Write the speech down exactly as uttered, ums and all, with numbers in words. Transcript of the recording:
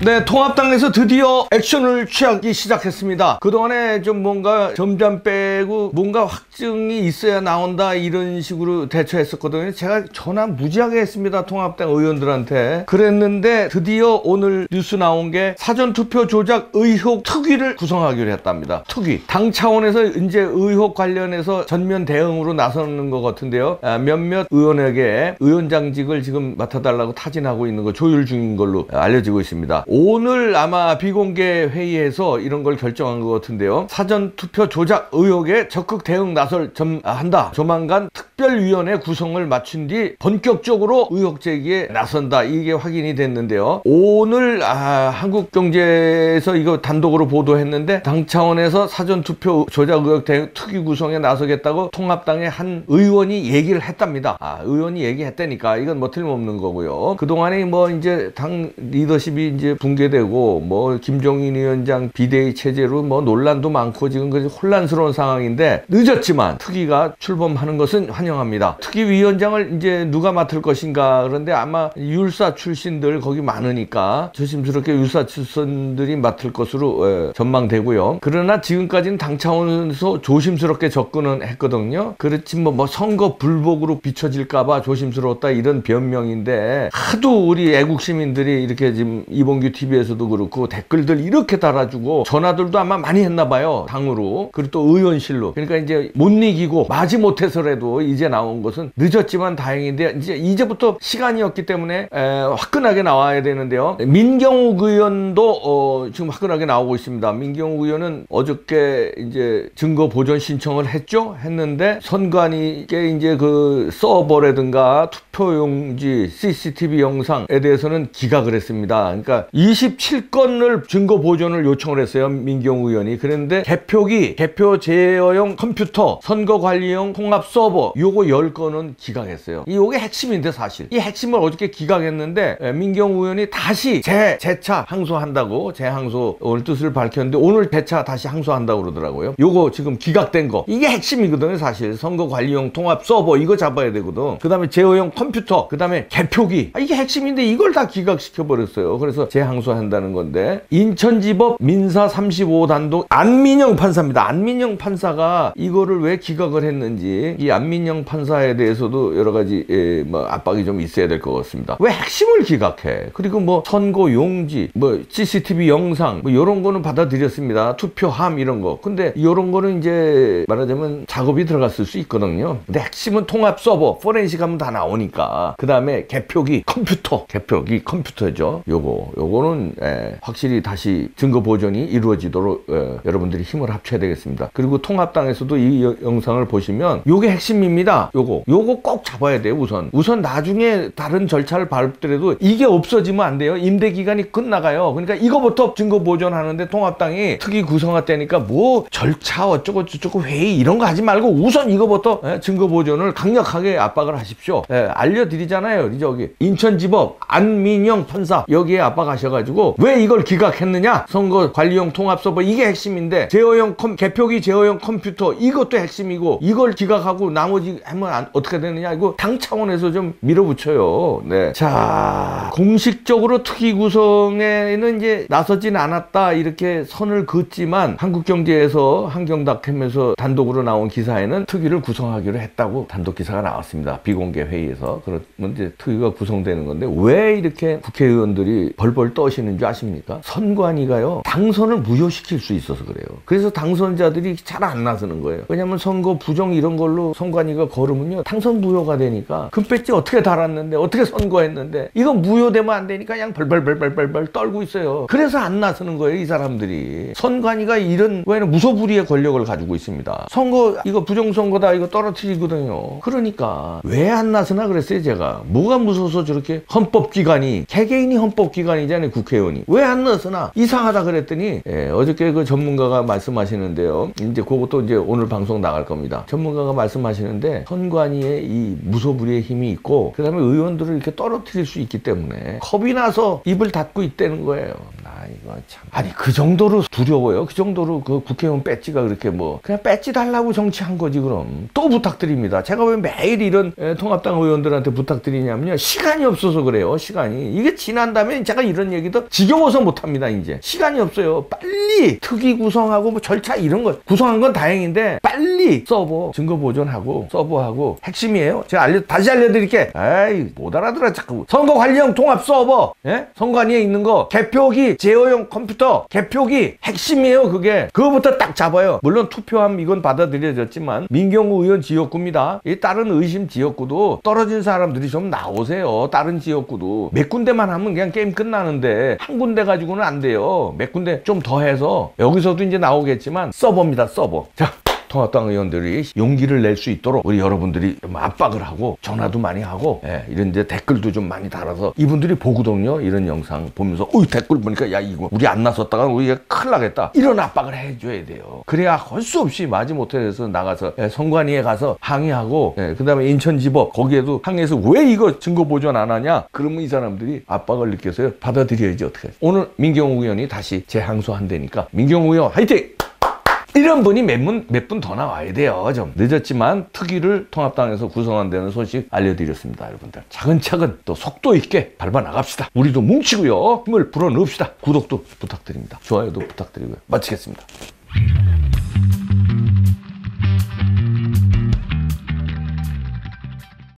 네, 통합당에서 드디어 액션을 취하기 시작했습니다. 그동안에 좀 뭔가 점점 빼고 뭔가 확증이 있어야 나온다 이런 식으로 대처했었거든요. 제가 전화 무지하게 했습니다. 통합당 의원들한테. 그랬는데 드디어 오늘 뉴스 나온 게 사전투표 조작 의혹 특위를 구성하기로 했답니다. 특위. 당 차원에서 이제 의혹 관련해서 전면 대응으로 나서는 것 같은데요. 아, 몇몇 의원에게 위원장직을 지금 맡아달라고 타진하고 있는 거 조율 중인 걸로 알려지고 있습니다. 오늘 아마 비공개 회의에서 이런 걸 결정한 것 같은데요. 사전투표 조작 의혹에 적극 대응 나설 점 한다. 조만간 특별위원회 구성을 마친 뒤 본격적으로 의혹 제기에 나선다. 이게 확인이 됐는데요. 오늘 아, 한국경제에서 이거 단독으로 보도했는데 당 차원에서 사전투표 조작 의혹 대응 특위 구성에 나서겠다고 통합당의 한 의원이 얘기를 했답니다. 아, 의원이 얘기했다니까 이건 뭐 틀림없는 거고요. 그동안에 뭐 이제 당 리더십이 이제 붕괴되고 뭐 김종인 위원장 비대위 체제로 뭐 논란도 많고 지금 그 혼란스러운 상황인데 늦었지만 특위가 출범하는 것은 환영합니다. 특위위원장을 이제 누가 맡을 것인가. 그런데 아마 율사 출신들 거기 많으니까 조심스럽게 율사 출신들이 맡을 것으로 에, 전망되고요. 그러나 지금까지는 당 차원에서 조심스럽게 접근은 했거든요. 그렇지 뭐, 뭐 선거 불복으로 비춰질까봐 조심스러웠다 이런 변명인데 하도 우리 애국 시민들이 이렇게 지금 이봉규 티비에서도 그렇고 댓글들 이렇게 달아주고 전화들도 아마 많이 했나 봐요. 당으로. 그리고 또 의원실로. 그러니까 이제 못 이기고 마지 못해서라도 이제 나온 것은 늦었지만 다행인데 이제 이제부터 시간이었기 때문에 에, 화끈하게 나와야 되는데요. 민경욱 의원도 어, 지금 화끈하게 나오고 있습니다. 민경욱 의원은 어저께 이제 증거 보존 신청을 했죠. 했는데 선관위께 이제 그 서버라든가 투표용지, 씨씨티비 영상에 대해서는 기각을 했습니다. 그러니까 이십칠 건을 증거 보존을 요청을 했어요. 민경욱 의원이. 그런데 개표기, 개표 제어용 컴퓨터, 선거관리용 통합 서버 요거 열 건은 기각했어요. 이 요게 핵심인데 사실. 이 핵심을 어저께 기각했는데 민경욱 의원이 다시 재, 재차 항소한다고 재항소 오늘 뜻을 밝혔는데 오늘 재차 다시 항소한다고 그러더라고요. 요거 지금 기각된 거. 이게 핵심이거든요. 사실. 선거관리용 통합 서버 이거 잡아야 되거든. 그 다음에 제어용 컴퓨터, 그 다음에 개표기. 아, 이게 핵심인데 이걸 다 기각시켜버렸어요. 그래서 재항소한다는 건데 인천지법 민사 삼십오 단독 안민영 판사입니다. 안민영 판사가 이거를 왜 기각을 했는지 이 안민영 판사에 대해서도 여러 가지 예, 뭐 압박이 좀 있어야 될 것 같습니다. 왜 핵심을 기각해? 그리고 뭐 선거 용지, 뭐 씨씨티비 영상 뭐 이런 거는 받아들였습니다. 투표함 이런 거. 근데 이런 거는 이제 말하자면 작업이 들어갔을 수 있거든요. 근데 핵심은 통합 서버, 포렌식 하면 다 나오니까. 그 다음에 개표기, 컴퓨터, 개표기 컴퓨터죠. 요거, 요거는 예, 확실히 다시 증거 보존이 이루어지도록 예, 여러분들이 힘을 합쳐야 되겠습니다. 그리고 통합당에서도 이 여, 영상을 보시면 요게 핵심입니다. 요거, 요거 꼭 잡아야 돼요. 우선, 우선 나중에 다른 절차를 밟더라도 이게 없어지면 안 돼요. 임대 기간이 끝나가요. 그러니까 이거부터 증거 보존하는데 통합당이 특위 구성화되니까 뭐 절차 어쩌고 저쩌고 회의 이런 거 하지 말고 우선 이거부터 예, 증거 보존을 강력하게 압박을 하십시오. 예, 알려드리잖아요. 저기 인천지법 안민영 판사 여기에 압박하셔가지고 왜 이걸 기각했느냐? 선거관리용 통합서버 이게 핵심인데 제어용 컴, 개표기 제어용 컴퓨터 이것도 핵심이고 이걸 기각하고 나머지 하면 안, 어떻게 되느냐? 이거 당 차원에서 좀 밀어붙여요. 네. 자, 공식적으로 특위 구성에는 이제 나서진 않았다 이렇게 선을 긋지만 한국경제에서 한경닷컴에서 단독으로 나온 기사에는 특위를 구성하기로 했다고 단독 기사가 나왔습니다. 비공개 회의에서. 그러면 이제 특위가 구성되는 건데 왜 이렇게 국회의원들이 벌벌 떠시는 줄 아십니까? 선관위가요 당선을 무효시킬 수 있어서 그래요. 그래서 당선자들이 잘 안 나서는 거예요. 왜냐면 선거 부정 이런 걸로 선관위가 걸으면요 당선 무효가 되니까 금배지 어떻게 달았는데 어떻게 선거했는데 이건 무효되면 안 되니까 그냥 벌벌벌벌벌벌 떨고 있어요. 그래서 안 나서는 거예요. 이 사람들이. 선관위가 이런 거에는 무소불위의 권력을 가지고 있습니다. 선거 이거 부정선거다 이거 떨어뜨리거든요. 그러니까 왜 안 나서나 그랬어요. 제가 뭐가 무서워서 저렇게 헌법기관이 개개인이 헌법기관이잖아요. 국회의원이 왜 안 나서나 이상하다 그랬더니 예, 어저께 그 전문가가 말씀하시는데요. 이제 그것도 이제 오늘 방송 나갈 겁니다. 전문가가 말씀하시는데 선관위에 이 무소불위의 힘이 있고 그 다음에 의원들을 이렇게 떨어뜨릴 수 있기 때문에 겁이 나서 입을 닫고 있다는 거예요. 아, 이거 참. 아니 그 정도로 두려워요? 그 정도로 그 국회의원 배지가 그렇게 뭐 그냥 배지 달라고 정치한 거지 그럼. 또 부탁드립니다. 제가 왜 매일 이런 에, 통합당 의원들한테 부탁드리냐면요. 시간이 없어서 그래요. 시간이. 이게 지난 다음에 제가 이런 얘기도 지겨워서 못합니다. 이제. 시간이 없어요. 빨리 특위 구성하고 뭐 절차 이런 거 구성한 건 다행인데 빨리 서버 증거 보존하고 서버하고 핵심이에요. 제가 알려 다시 알려드릴게. 아이 못 알아들어 자꾸. 선거 관리형 통합 서버, 예? 선관위에 있는 거 개표기 제어용 컴퓨터 개표기 핵심이에요. 그게 그거부터 딱 잡아요. 물론 투표함 이건 받아들여졌지만 민경우 의원 지역구입니다. 이 다른 의심 지역구도 떨어진 사람들이 좀 나오세요. 다른 지역구도 몇 군데만 하면 그냥 게임 끝나는데 한 군데 가지고는 안 돼요. 몇 군데 좀 더 해서 여기서도 이제 나오겠지만 서버입니다. 서버. 자. 통합당 의원들이 용기를 낼 수 있도록 우리 여러분들이 좀 압박을 하고 전화도 많이 하고 예, 이런 이제 댓글도 좀 많이 달아서 이분들이 보거든요. 이런 영상 보면서 어이 댓글 보니까 야 이거 우리 안 나섰다가 우리가 큰일 나겠다. 이런 압박을 해줘야 돼요. 그래야 할 수 없이 마지못해서 나가서 예, 선관위에 가서 항의하고 예, 그 다음에 인천지법 거기에도 항의해서 왜 이거 증거 보존 안 하냐. 그러면 이 사람들이 압박을 느껴서요. 받아들여야지 어떻게. 오늘 민경우 의원이 다시 재항소한다니까 민경우 의원 화이팅! 이런 분이 몇 분, 몇 분 더 나와야 돼요. 좀 늦었지만 특위를 통합당에서 구성한다는 소식 알려드렸습니다. 여러분들 차근차근 또 속도 있게 밟아 나갑시다. 우리도 뭉치고요. 힘을 불어넣읍시다. 구독도 부탁드립니다. 좋아요도 부탁드리고요. 마치겠습니다.